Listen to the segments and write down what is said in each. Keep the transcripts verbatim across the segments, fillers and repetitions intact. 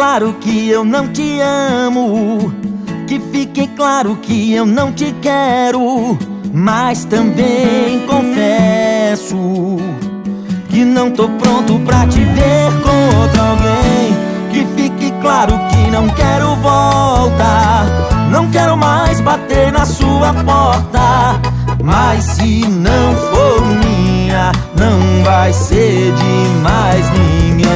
claro que eu não te amo, que fique claro que eu não te quero, mas também confesso que não tô pronto pra te ver com outro alguém. Que fique claro que não quero volta, não quero mais bater na sua porta, mas se não for minha, não vai ser de mais ninguém.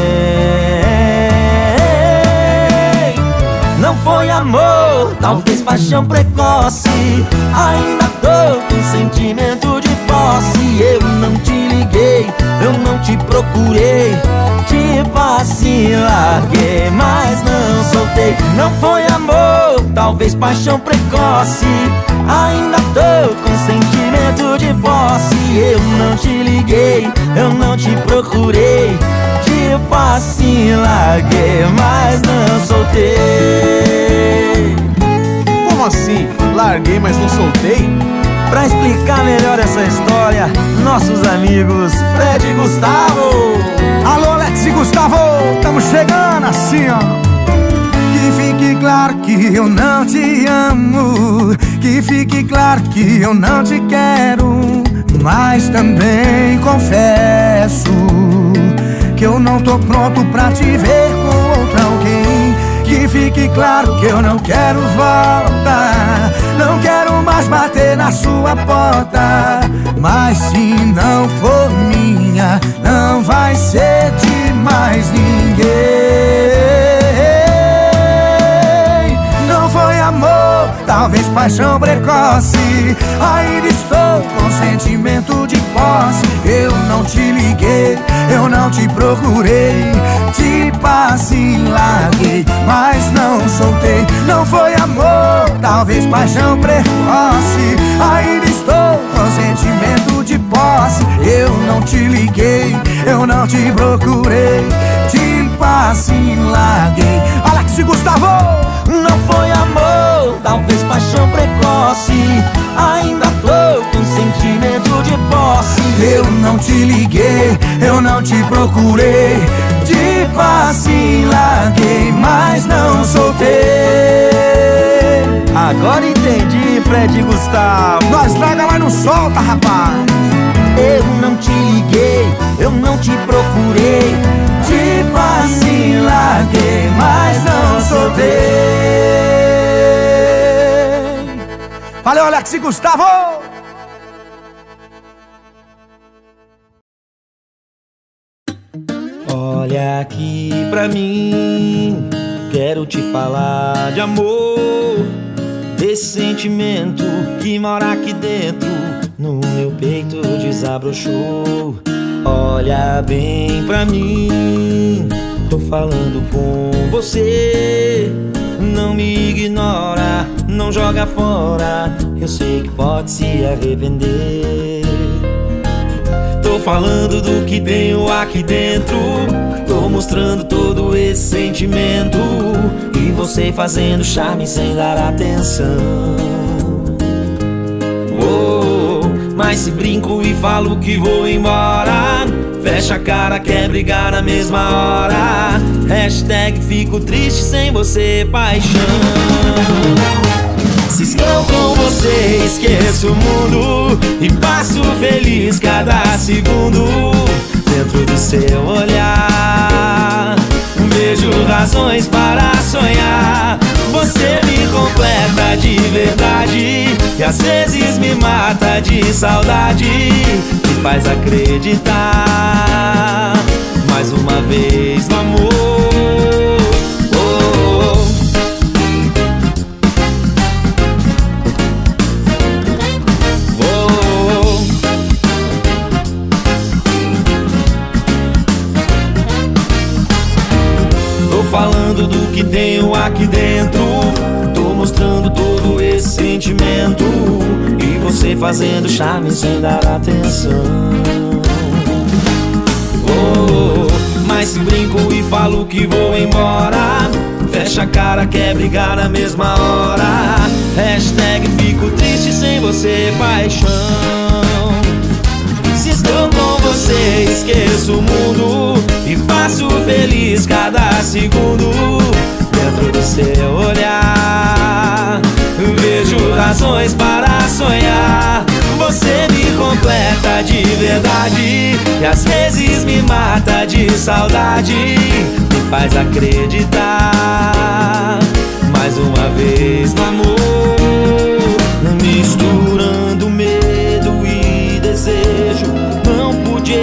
Não foi amor, talvez paixão precoce, ainda tô com sentimento de posse. Eu não te liguei, eu não te procurei, tipo assim larguei, mas não soltei. Não foi amor, talvez paixão precoce, ainda tô com sentimento de posse. Eu não te liguei, eu não te procurei, tipo assim larguei, mas não soltei. Como assim? Larguei, mas não soltei? Pra explicar melhor essa história, nossos amigos Fred e Gustavo. Alô, Alex e Gustavo, tamo chegando assim, ó. Que fique claro que eu não te amo, que fique claro que eu não te quero, mas também confesso que eu não tô pronto pra te ver com outro alguém. Que fique claro que eu não quero volta, não quero mais bater na sua porta, mas se não for minha, não vai ser de mais ninguém. Não foi amor, talvez paixão precoce, ainda estou com sentimento de posse. Eu não te liguei, eu não te procurei, tipo assim larguei, mas não soltei. Não foi amor, talvez paixão precoce, ainda estou com sentimento de posse. Eu não te liguei, eu não te procurei, tipo assim larguei. Alex e Gustavo. Não foi amor, talvez paixão precoce, ainda tô com sentimento de posse. Eu não te liguei, eu não te procurei, tipo assim larguei, mas não soltei. Agora entendi, Fred e Gustavo. Nós larga, mas não solta, rapaz. Eu não te liguei, eu não te procurei, tipo assim larguei, mas não soltei. Valeu, Alex e Gustavo. Olha aqui pra mim, quero te falar de amor, desse sentimento que mora aqui dentro, no meu peito desabrochou. Olha bem pra mim, tô falando com você. Não me ignora, não joga fora, eu sei que pode se arrepender. Tô falando do que tenho aqui dentro, tô mostrando todo esse sentimento, e você fazendo charme sem dar atenção. Oh, mas se brinco e falo que vou embora, fecha a cara, quer brigar na mesma hora. Hashtag fico triste sem você, paixão. Se estou com você, esqueço o mundo e passo feliz cada segundo dentro do seu olhar. Vejo razões para sonhar, você me completa de verdade, e às vezes me mata de saudade, me faz acreditar mais uma vez no amor. Oh, oh. Oh, oh. Tô falando do que tenho aqui dentro, tô mostrando todo esse sentimento, e você fazendo charme sem dar atenção. Oh, mas se brinco e falo que vou embora, fecha a cara, quer brigar na mesma hora. Hashtag fico triste sem você, paixão. Se estou com você, esqueço o mundo e passo feliz cada segundo seu olhar vejo razões para sonhar. Você me completa de verdade e às vezes me mata de saudade. Me faz acreditar mais uma vez no amor, misturando medo e desejo, não pude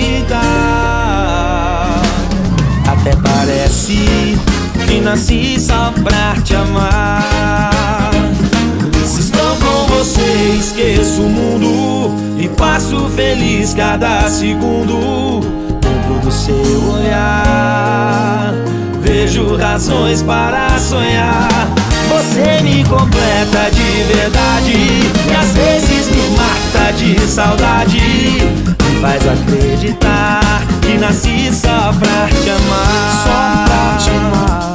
evitar. Até parece que nasci só pra te amar. Se estou com você, esqueço o mundo e passo feliz cada segundo. Dentro do seu olhar vejo razões para sonhar. Você me completa de verdade e às vezes me mata de saudade. Me faz acreditar que nasci só pra te amar. Só pra te amar.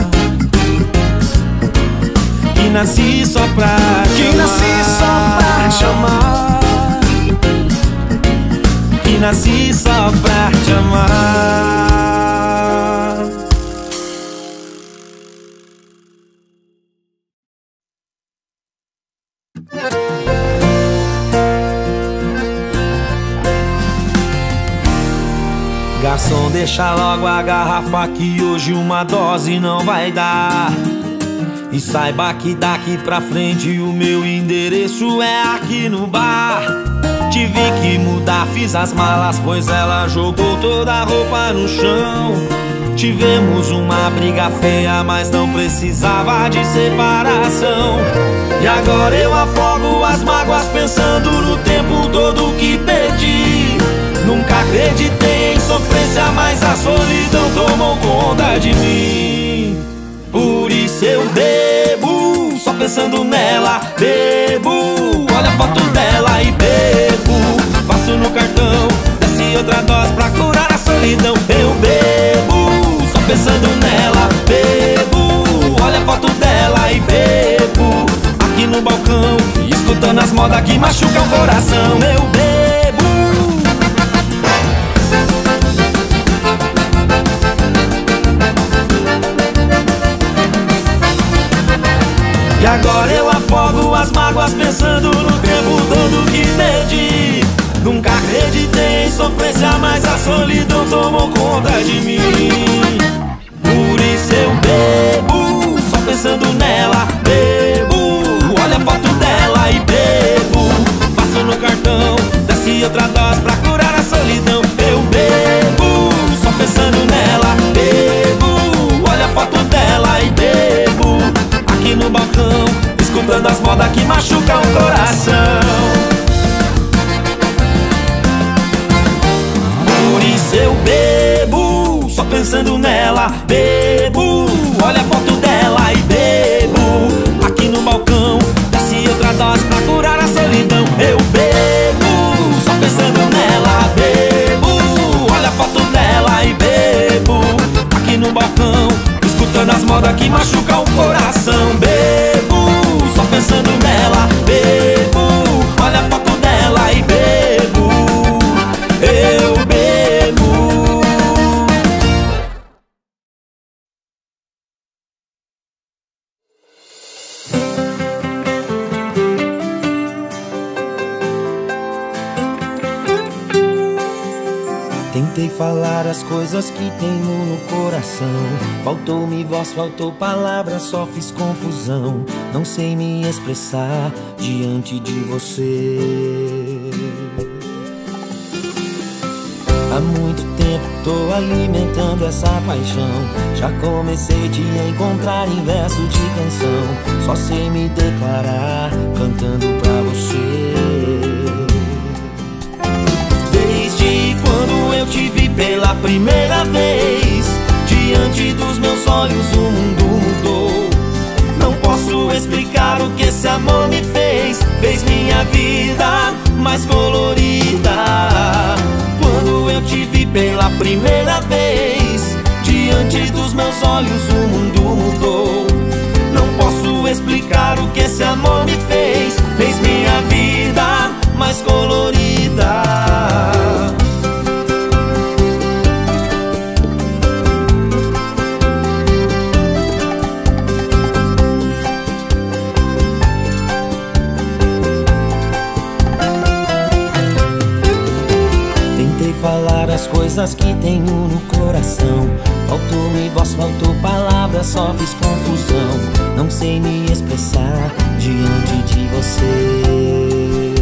Que nasci só pra te Que nasci só pra te amar. Que nasci só pra te amar. Garçom, deixa logo a garrafa que hoje uma dose não vai dar. E saiba que daqui pra frente o meu endereço é aqui no bar. Tive que mudar, fiz as malas, pois ela jogou toda a roupa no chão. Tivemos uma briga feia, mas não precisava de separação. E agora eu afogo as mágoas pensando no tempo todo que perdi. Nunca acreditei em sofrência, mas a solidão tomou conta de mim. Por isso eu bebo, só pensando nela. Bebo, olha a foto dela e bebo. Passo no cartão, desce outra dose pra curar a solidão. Eu bebo, só pensando nela. Bebo, olha a foto dela e bebo. Aqui no balcão, escutando as modas que machucam o coração. Eu bebo. E agora eu afogo as mágoas pensando no tempo todo que perdi. Nunca acreditei em sofrência, mas a solidão tomou conta de mim. Por isso eu bebo, só pensando nela. Bebo, olha a foto dela e bebo. Passo no cartão, desce outra dose pra curar a solidão. Eu bebo, só pensando nela. Bebo, olha a foto dela e bebo. Aqui no balcão, escutando as modas que machucam o coração. Por isso eu bebo, só pensando nela. Bebo, olha a foto dela e bebo. Aqui no balcão, desce outra dose pra curar a solidão. Eu bebo, só pensando nela. Bebo, olha a foto dela e bebo. Aqui no balcão, escutando as modas que machucam o coração. Bebo, só pensando nela. Bebo, olha a foto dela e bebo. Eu bebo. Tentei falar as coisas que tenho no coração. Faltou-me voz, faltou palavras, só fiz confusão. Não sei me expressar diante de você. Há muito tempo tô alimentando essa paixão. Já comecei a te encontrar em verso de canção. Só sei me declarar cantando pra você. Desde quando eu te vi pela primeira vez, diante dos meus olhos o mundo mudou. Não posso explicar o que esse amor me fez. Fez minha vida mais colorida. Quando eu te vi pela primeira vez, diante dos meus olhos o mundo mudou. Não posso explicar o que esse amor me fez. Fez minha vida mais colorida. falar as coisas que tenho no coração. Faltou-me voz, faltou palavras, só fiz confusão. Não sei me expressar diante de você.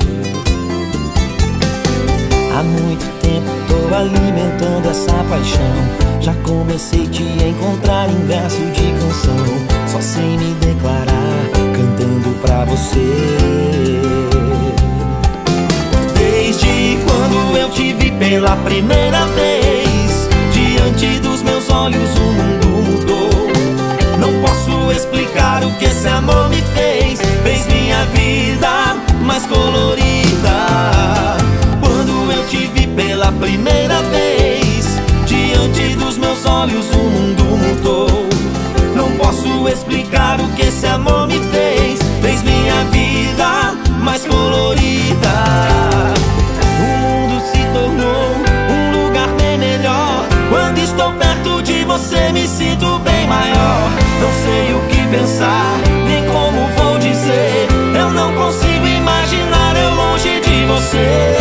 Há muito tempo tô alimentando essa paixão. Já comecei a te encontrar em verso de canção. Só sei me declarar cantando pra você. Desde quando eu te vi pela primeira vez, diante dos meus olhos o mundo mudou. Não posso explicar o que esse amor me fez. Fez minha vida mais colorida. Quando eu te vi pela primeira vez, diante dos meus olhos o mundo mudou. Não posso explicar o que esse amor me fez. Fez minha vida mais colorida. O mundo se tornou um lugar bem melhor. Quando estou perto de você me sinto bem maior. Não sei o que pensar, nem como vou dizer. Eu não consigo imaginar eu longe de você.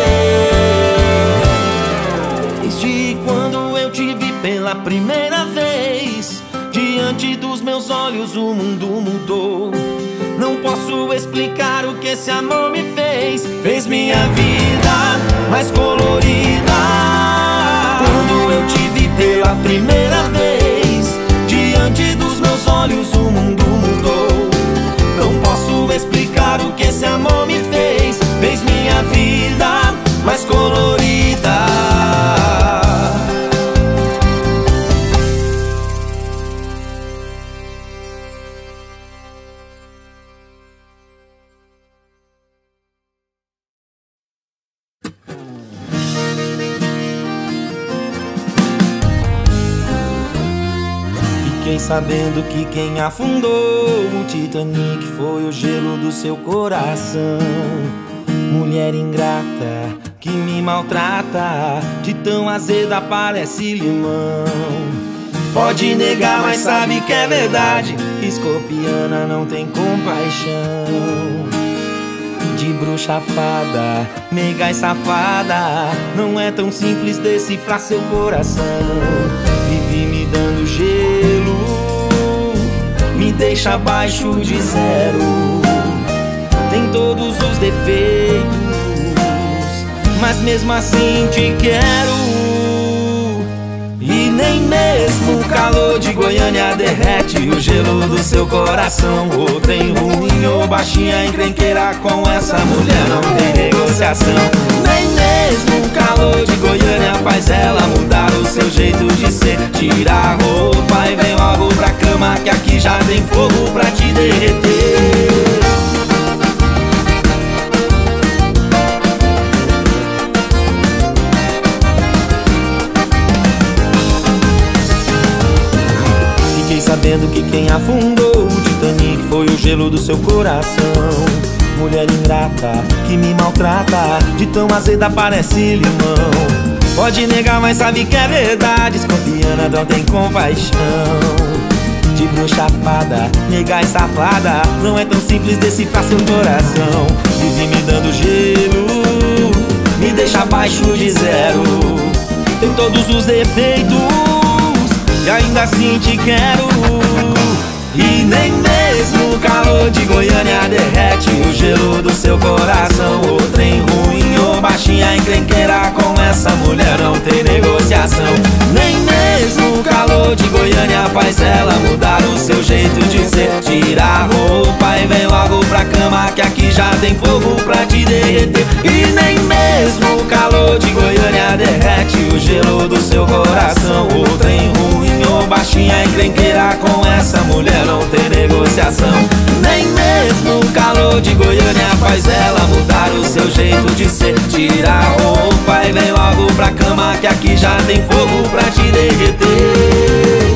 Desde quando eu te vi pela primeira vez, diante dos meus olhos o mundo mudou. Não posso explicar o que esse amor me fez. Fez minha vida mais colorida. Quando eu te vi pela primeira vez, diante dos meus olhos o mundo mudou. Não posso explicar o que esse amor me fez. Fez minha vida mais colorida. Fiquei sabendo que quem afundou o Titanic foi o gelo do seu coração. Mulher ingrata que me maltrata, de tão azeda parece limão. Pode negar, mas sabe que é verdade. Escorpiana não tem compaixão. De bruxa fada, meiga e safada, não é tão simples decifrar seu coração. Vive me dando gelo, me deixa abaixo de zero. Tem todos os defeitos, mas mesmo assim te quero. E nem mesmo o calor de Goiânia derrete o gelo do seu coração. Ou tem ruim ou baixinha encrenqueira, com essa mulher não tem negociação. Nem mesmo o calor de Goiânia faz ela mudar o seu jeito de ser. Tira a roupa e vem logo pra cama, que aqui já tem fogo pra te derreter. Sabendo que quem afundou o Titanic foi o gelo do seu coração. Mulher ingrata que me maltrata, de tão azeda parece limão. Pode negar, mas sabe que é verdade. Escorpiana não tem compaixão. De bruxa fada, nega e safada, não é tão simples decifrar seu coração. Vive me dando gelo, me deixa abaixo de zero. Tem todos os defeitos e ainda assim te quero. E nem mesmo o calor de Goiânia derrete o gelo do seu coração. Ou trem ruim ou baixinha encrenqueira, com essa mulher não tem negociação. Nem mesmo o calor de Goiânia faz ela mudar o seu jeito de ser. Tira a roupa e vem logo pra cama, que aqui já tem fogo pra te derreter. E nem mesmo o calor de Goiânia derrete o gelo do seu coração. Ou trem ruim ou baixinha encrenqueira, com essa mulher não tem negociação. Nem mesmo o calor de Goiânia faz ela mudar o seu jeito de ser. Tira a roupa e vem logo pra cama, que aqui já tem fogo pra te derreter.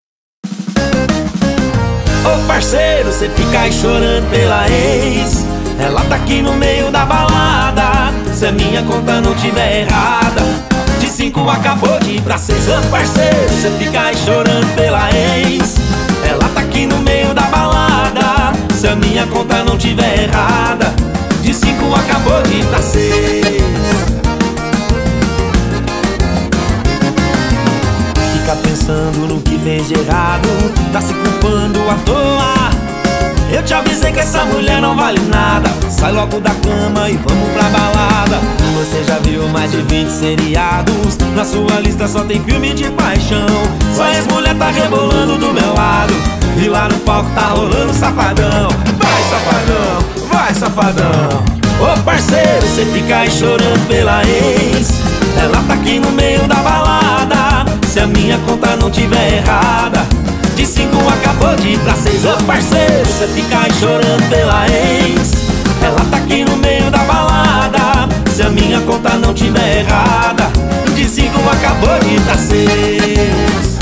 Parceiro, cê fica aí chorando pela ex, ela tá aqui no meio da balada. Se a minha conta não tiver errada, de cinco acabou de ir pra seis. Ô parceiro, cê fica aí chorando pela ex, ela tá aqui no meio da balada. Se a minha conta não tiver errada, de cinco acabou de ir pra seis. Fica pensando no que fez de errado, tá se culpando à toa. Eu te avisei que essa mulher não vale nada. Sai logo da cama e vamos pra balada. Você já viu mais de vinte seriados, na sua lista só tem filme de paixão. Sua ex-mulher tá rebolando do meu lado, e lá no palco tá rolando safadão. Vai safadão, vai safadão. Ô parceiro, cê fica aí chorando pela ex, ela tá aqui no meio da balada. Se a minha conta não tiver errada, de cinco acabou de ir pra seis. Ô parceiro, cê fica aí chorando pela ex, ela tá aqui no meio da balada. Se a minha conta não tiver errada, de cinco acabou de ir pra seis.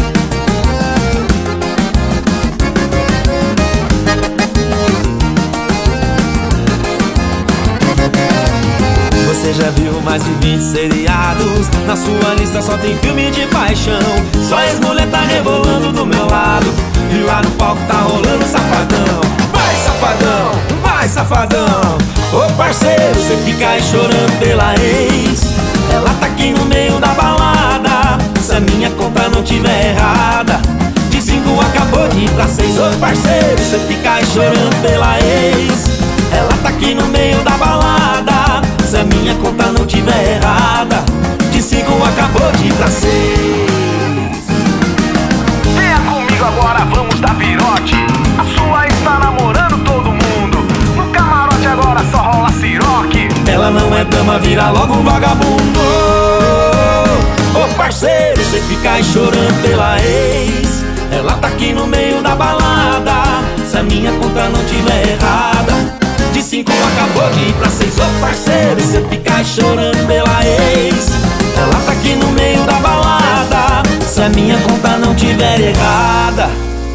Você já viu mais de vinte seriados, na sua lista só tem filme de paixão. Sua ex-mulher tá rebolando do meu lado, e lá no palco tá rolando safadão. Vai safadão, vai safadão. Ô parceiro, cê fica aí chorando pela ex, ela tá aqui no meio da balada. Se a minha conta não tiver errada, de cinco acabou de ir pra seis. Ô parceiro, cê fica aí chorando pela ex, ela tá aqui no meio da balada. Se a minha conta não tiver errada, de cinco acabou de ir pra seis. Venha comigo agora, vamos dar virote. A sua está namorando todo mundo, no camarote agora só rola siroque. Ela não é dama, vira logo um vagabundo. Ô parceiro, cê fica aí chorando pela ex, ela tá aqui no meio da balada. Se a minha conta não tiver errada, de cinco acabou de ir pra seis. Ô parceiro, cê fica aí chorando pela ex, ela tá aqui no meio da balada. Se a minha conta não tiver errada,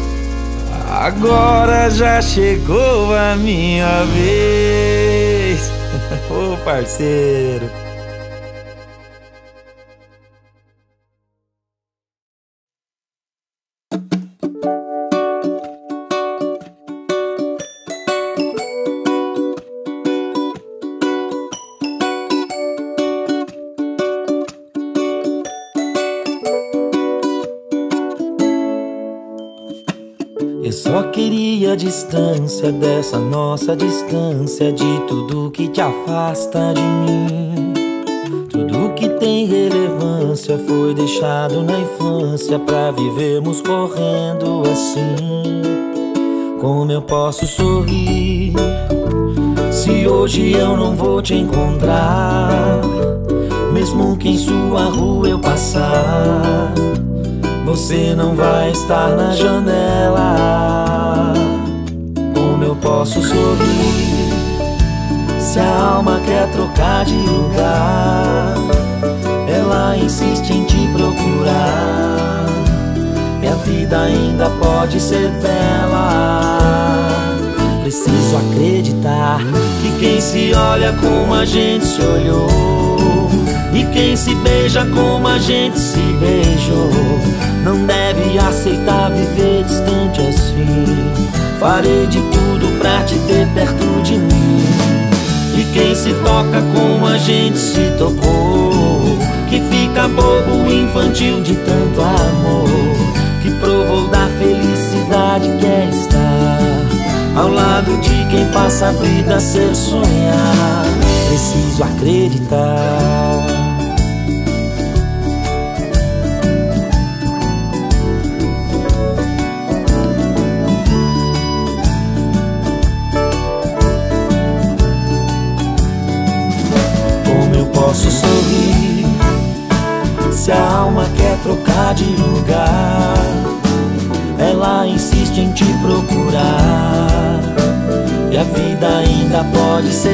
agora já chegou a minha vez. Ô parceiro. Eu só queria a distância dessa nossa distância, de tudo que te afasta de mim. Tudo que tem relevância foi deixado na infância, pra vivermos correndo assim. Como eu posso sorrir se hoje eu não vou te encontrar? Mesmo que em sua rua eu passar, você não vai estar na janela. Como eu posso sorrir se a alma quer trocar de lugar? Ela insiste em te procurar, e a vida ainda pode ser bela. Preciso acreditar que quem se olha como a gente se olhou, e quem se beija como a gente se beijou, não deve aceitar viver distante assim. Farei de tudo pra te ter perto de mim. E quem se toca como a gente se tocou, que fica bobo, infantil de tanto amor, que provou da felicidade que é estar ao lado de quem faça a vida ser sonhar. Preciso acreditar. Como eu posso sorrir se a alma quer trocar de lugar? Ela insiste em te procurar, e a vida ainda pode ser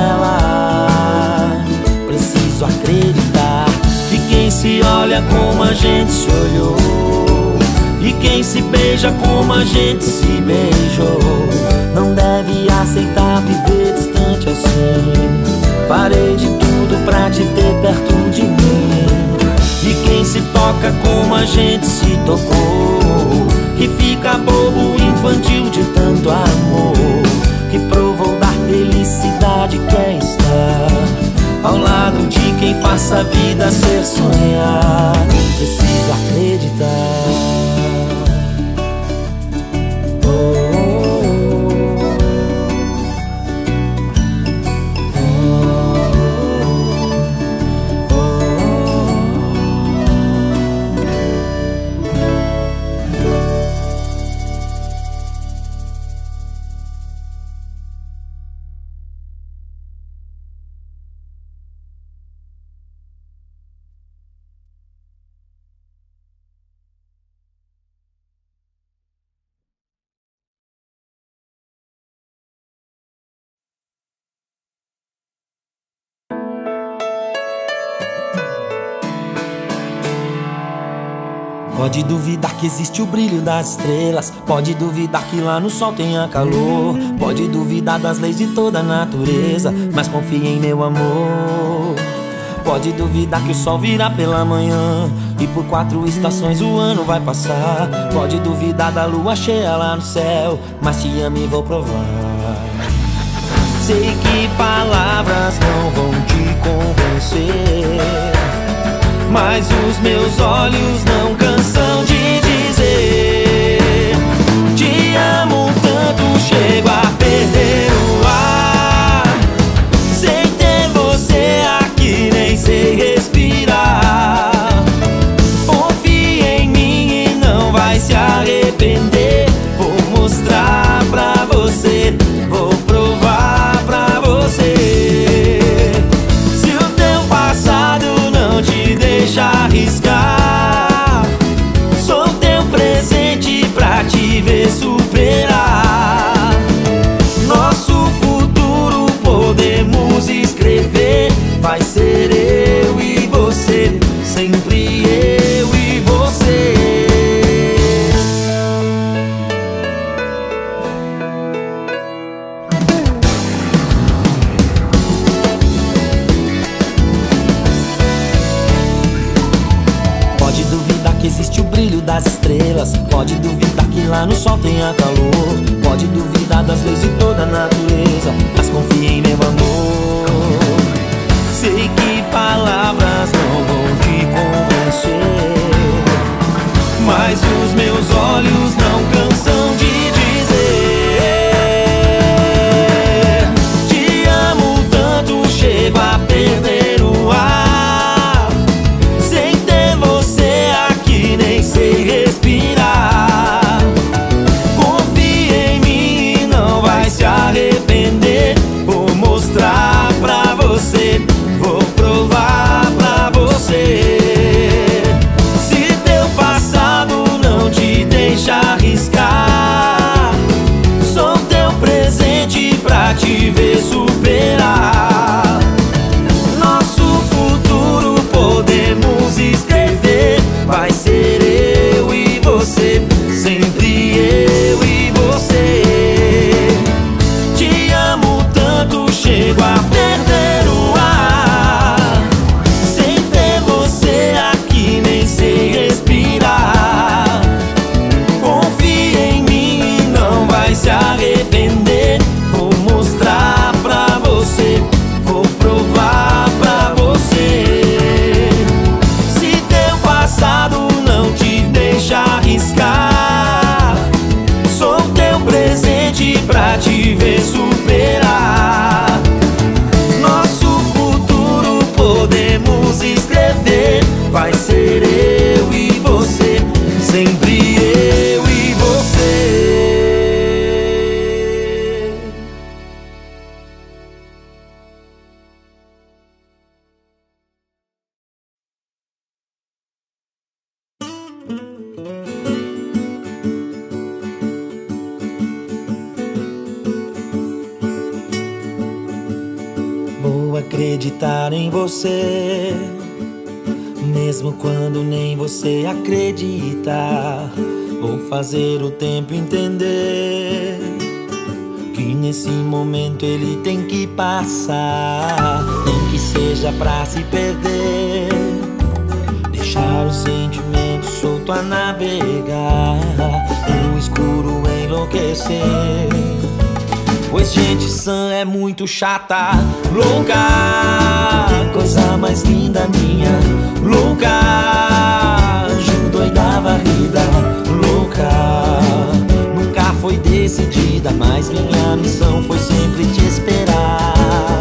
bela. Preciso acreditar que quem se olha como a gente se olhou, e quem se beija como a gente se beijou, não deve aceitar viver distante a gente se tocou, que fica bobo, infantil de tanto amor, que provou da felicidade que é estar ao lado de quem faça a vida ser sonhar. Precisa acreditar. Pode duvidar que existe o brilho das estrelas, pode duvidar que lá no sol tenha calor, pode duvidar das leis de toda a natureza, mas confia em meu amor. Pode duvidar que o sol virá pela manhã e por quatro estações o ano vai passar. Pode duvidar da lua cheia lá no céu, mas te amo e vou provar. Sei que palavras não vão te convencer, mas os meus olhos não cansam de dizer: te amo tanto, chego a perder o ar. Sem ter você aqui nem sei respirar. Confie em mim e não vai se arrepender. Vou mostrar pra você, vou provar pra você. Se o teu passado não te deixa arriscar, sou teu presente pra te ver superar. Nosso futuro podemos escrever, vai ser eu e você, sempre eu e você. Pode duvidar que existe o brilho das estrelas, pode duvidar que lá no sol tenha calor, pode duvidar das leis de toda a natureza, mas confia em meu amor. Sei que palavras não vão te convencer, mas os meus olhos não cansam de dizer: te amo tanto, chego a perder o ar. Sem ter você aqui nem sei respirar. Confia em mim e não vai se arrepender. Vou mostrar pra você, vou provar pra você. Se teu passado não te deixa arriscar, sou teu presente pra te ver superar. Nosso futuro podemos escrever, vai ser eu e você, sempre eu e você. Te amo tanto, chego a perder o ar. Sem ter você aqui nem sei respirar. Confia em mim e não vai se arrepender. Vou mostrar pra você, vou provar pra você. Se teu passado não te deixa arriscar, sou teu presente pra te ver superar. Nosso futuro podemos escrever, vai ser eu e você, sempre eu e você. Vou acreditar em você, mesmo quando nem você acredita. Vou fazer o tempo entender que nesse momento ele tem que passar, nem que seja pra se perder. Deixar o sentimento solto a navegar, no escuro enlouquecer. Pois gente sã é muito chata, louca, coisa mais linda minha, louca, Ju doida varrida, louca. Nunca foi decidida, mas minha missão foi sempre te esperar.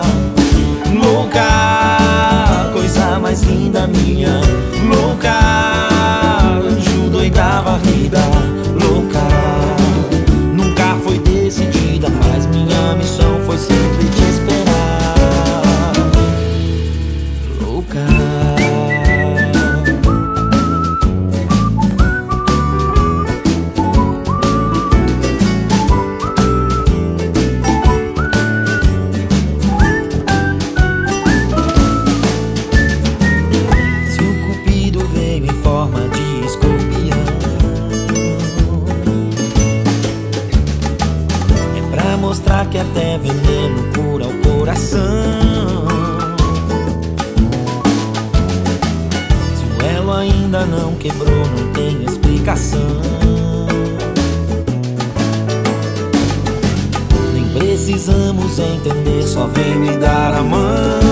Louca, coisa mais linda minha, louca, Ju doida varrida, louca. Nunca foi decidida, mas minha missão foi sempre te esperar. Louca. Se o cupido veio em forma de escorpião, mostrar que até veneno cura o coração. Se o elo ainda não quebrou, não tem explicação. Nem precisamos entender, só vem me dar a mão.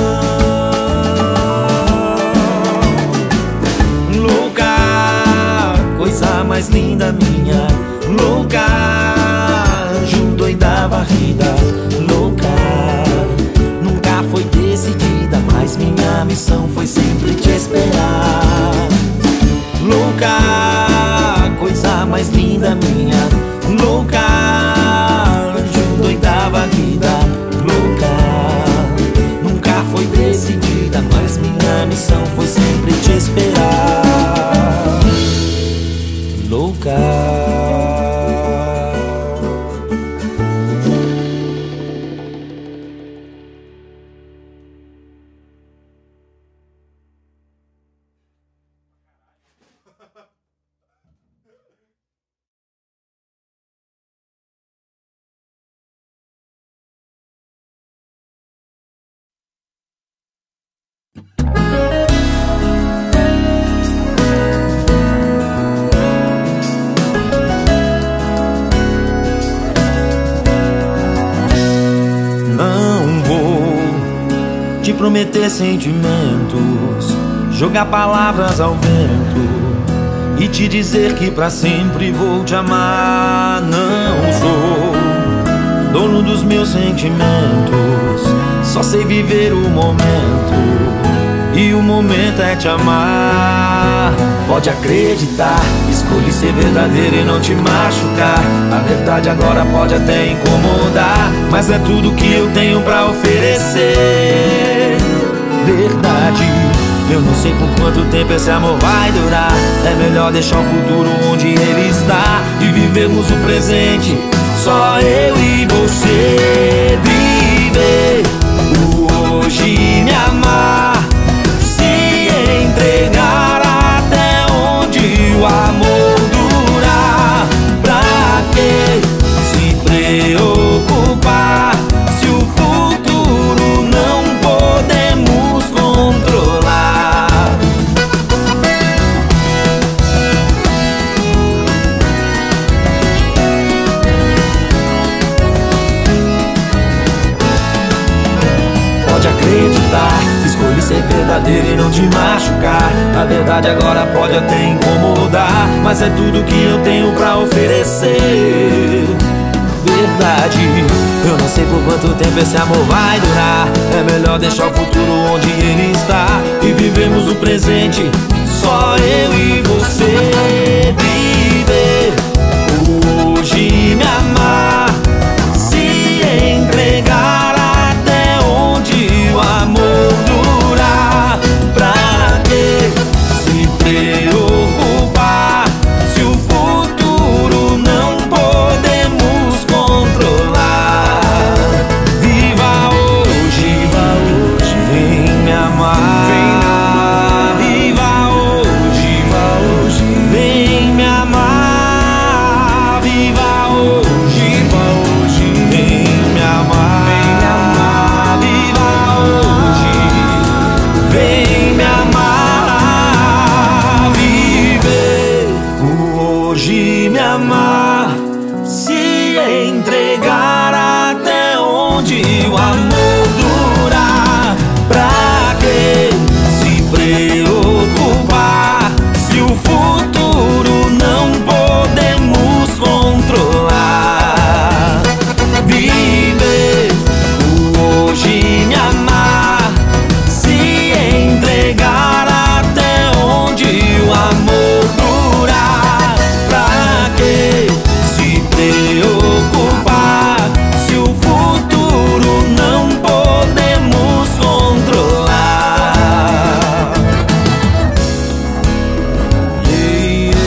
Louca, coisa mais linda minha, louca, doida varrida, louca. Nunca foi decidida, mas minha missão foi sempre te esperar. Louca, coisa mais linda minha, louca, Ju doida varrida, louca. Nunca foi decidida, mas minha missão foi sempre te esperar. Louca. Prometer sentimentos, jogar palavras ao vento e te dizer que pra sempre vou te amar. Não sou dono dos meus sentimentos, só sei viver o momento, e o momento é te amar. Pode acreditar, escolhi ser verdadeiro e não te machucar. A verdade agora pode até incomodar, mas é tudo que eu tenho pra oferecer. Verdade, eu não sei por quanto tempo esse amor vai durar. É melhor deixar o futuro onde ele está e vivermos o presente, só eu e você. Viver o hoje, me amar, se entregar até onde o amor durar. Pra que se preocupar se o futuro não podemos controlar? Pode acreditar, escolhi ser verdadeiro e não te machucar. A verdade agora pode até incomodar, mas é tudo que eu tenho pra oferecer. Verdade, eu não sei por quanto tempo esse amor vai durar. É melhor deixar o futuro onde ele está e vivemos o presente, só eu e você. Viver o hoje, me amar, se entregar até onde o amor durar. Pra que se preocupar se o futuro não podemos controlar? Viva hoje, viva hoje, vem me amar, vem me amar. Viva hoje, viva hoje. onde o amor durar. Pra que se preocupar se o futuro não podemos controlar? Viver o hoje, me amar, se entregar até onde o amor durar. Pra que se preocupar se o futuro não podemos controlar? Yeah, yeah.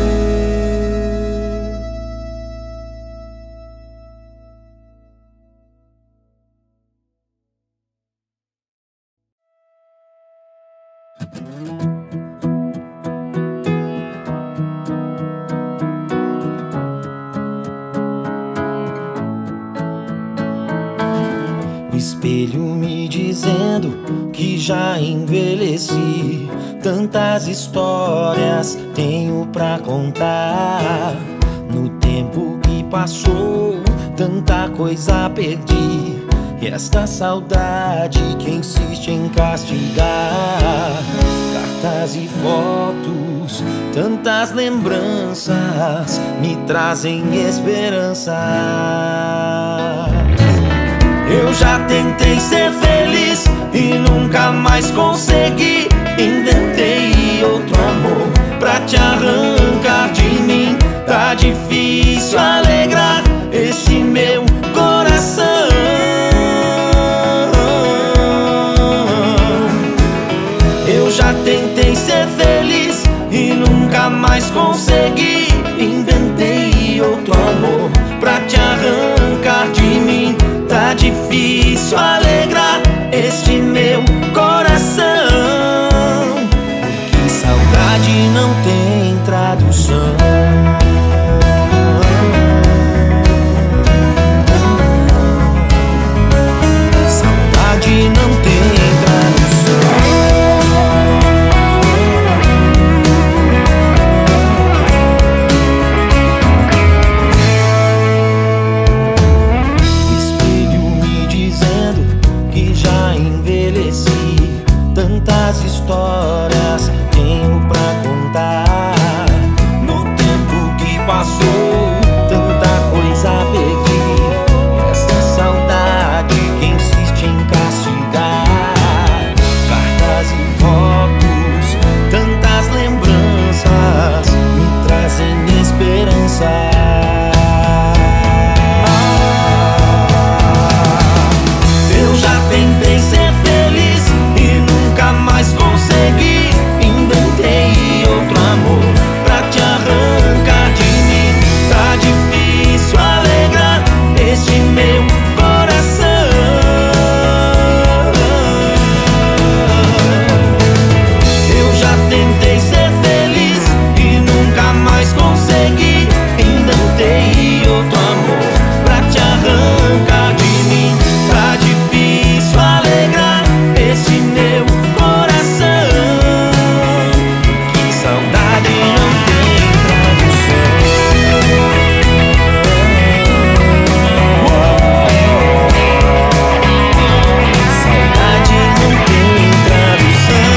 O espelho me dizendo que já envelheci. Tantas histórias tenho pra contar. No tempo que passou, tanta coisa perdi. E esta saudade que insiste em castigar. Cartas e fotos, tantas lembranças me trazem esperança. Eu já tentei ser feliz e nunca mais consegui. Inventei outro amor pra te arrancar de mim. Tá difícil alegrar esse meu coração. Eu já tentei ser feliz e nunca mais consegui. Inventei outro amor pra te arrancar de mim. Tá difícil alegrar este meu coração, porque saudade não tem tradução. Saudade não tem tradução. Tantas histórias tenho pra contar. No tempo que passou, tanta coisa perdi. Esta saudade que insiste em castigar. Cartas e fotos, tantas lembranças me trazem esperança. Eu já tentei ser feliz e nunca mais consegui. Inventei outro amor pra te arrancar de mim. Tá difícil alegrar este meu coração. Eu já tentei ser feliz e nunca mais consegui. Inventei outro amor pra te arrancar de mim. Tá difícil alegrar esse meu coração, que saudade não tem tradução. Saudade não tem tradução,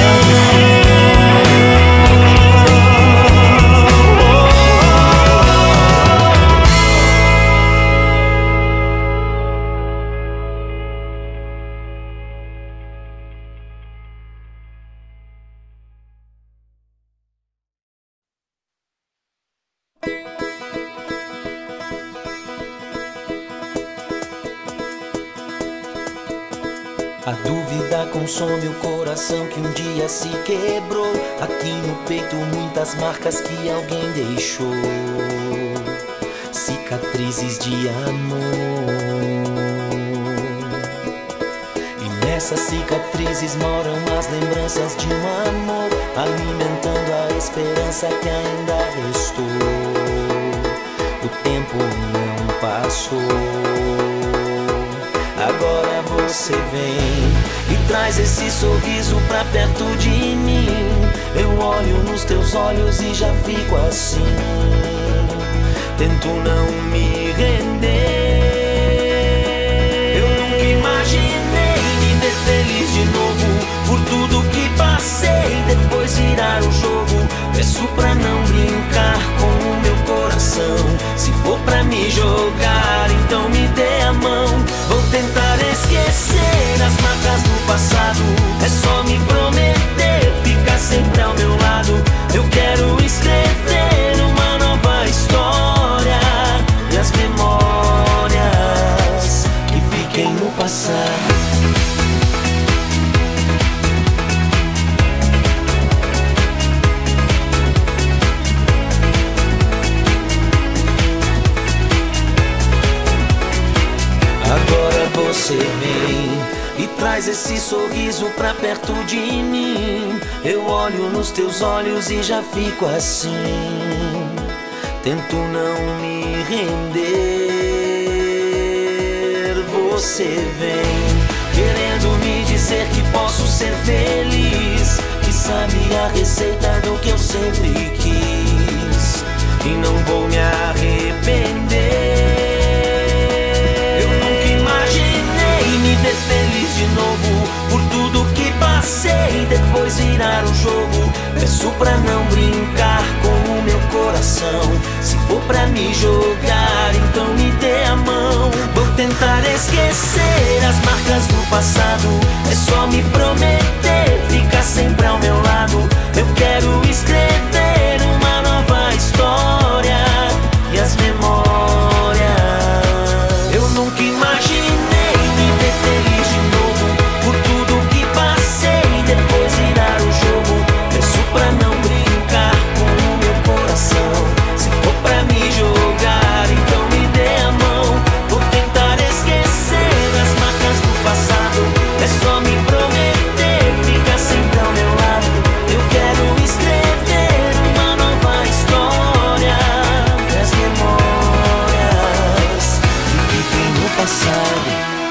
a dúvida consome o coração que um dia se quebrou. Aqui no peito muitas marcas que alguém deixou. Cicatrizes de amor. E nessas cicatrizes moram as lembranças de um amor, alimentando a esperança que ainda restou. O tempo não passou. Agora você vem e traz esse sorriso pra perto de mim. Eu olho nos teus olhos e já fico assim. Tento não me render. passei, depois virar o jogo. Peço pra não brincar com o meu coração. Se for pra me jogar, então me dê a mão. Vou tentar esquecer as marcas do passado. É só me prometer ficar sempre ao meu lado. Eu quero escrever uma nova história, e as memórias que fiquem no passado. Agora você vem e traz esse sorriso pra perto de mim. Eu olho nos teus olhos e já fico assim. Tento não me render. Você vem querendo me dizer que posso ser feliz, que sabe a receita do que eu sempre quis, e não vou me arrepender. Ser feliz de novo por tudo que passei, depois virar o jogo. Peço pra não brincar com o meu coração. Se for pra me jogar, então me dê a mão. Vou tentar esquecer as marcas do passado. É só me prometer ficar sempre ao meu lado. Eu quero escrever uma nova história, e as memórias. Eu nunca imaginei feliz de novo por tudo que passei, depois virar o jogo. Peço pra não brincar com o meu coração. Se for pra me jogar, então me dê a mão. Vou tentar esquecer as marcas do passado. É só me prometer ficar sempre ao meu lado. Eu quero escrever uma nova história, e as memórias que fiquem no passado.